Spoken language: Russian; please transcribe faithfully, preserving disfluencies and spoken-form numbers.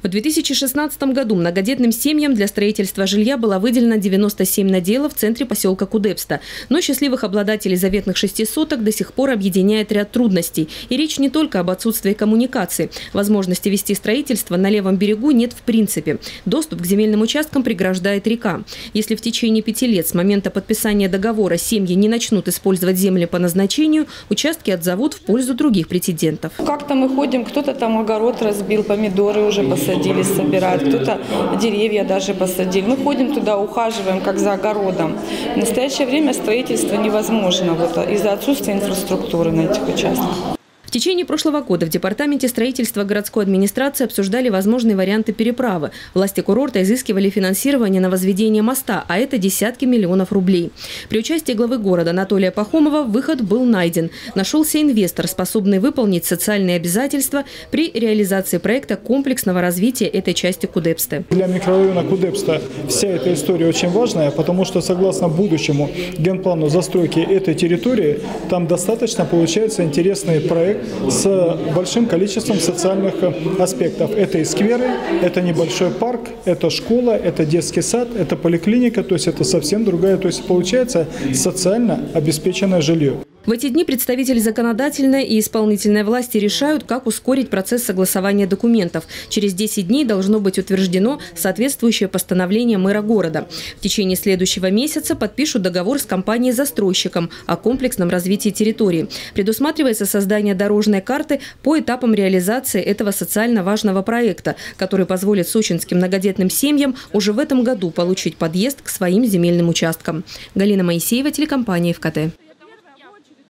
В две тысячи шестнадцатом году многодетным семьям для строительства жилья было выделено девяносто семь наделов в центре поселка Кудепста. Но счастливых обладателей заветных шести соток до сих пор объединяет ряд трудностей. И речь не только об отсутствии коммуникации. Возможности вести строительство на левом берегу нет в принципе. Доступ к земельным участкам преграждает река. Если в течение пяти лет с момента подписания договора семьи не начнут использовать земли по назначению, участки отзовут в пользу других претендентов. Как-то мы ходим, кто-то там огород разбил, помидоры уже посадили. Посадили, собирают, кто-то деревья даже посадили. Мы ходим туда, ухаживаем, как за огородом. В настоящее время строительство невозможно вот, из-за отсутствия инфраструктуры на этих участках. В течение прошлого года в департаменте строительства городской администрации обсуждали возможные варианты переправы. Власти курорта изыскивали финансирование на возведение моста, а это десятки миллионов рублей. При участии главы города Анатолия Пахомова выход был найден. Нашелся инвестор, способный выполнить социальные обязательства при реализации проекта комплексного развития этой части Кудепста. Для микрорайона Кудепста вся эта история очень важная, потому что согласно будущему генплану застройки этой территории, там достаточно получается интересный проект с большим количеством социальных аспектов. Это и скверы, это небольшой парк, это школа, это детский сад, это поликлиника, то есть это совсем другая, то есть получается социально обеспеченное жилье. В эти дни представители законодательной и исполнительной власти решают, как ускорить процесс согласования документов. Через десять дней должно быть утверждено соответствующее постановление мэра города. В течение следующего месяца подпишут договор с компанией-застройщиком о комплексном развитии территории. Предусматривается создание дорожной карты по этапам реализации этого социально важного проекта, который позволит сочинским многодетным семьям уже в этом году получить подъезд к своим земельным участкам. Галина Моисеева, телекомпания ФКТ.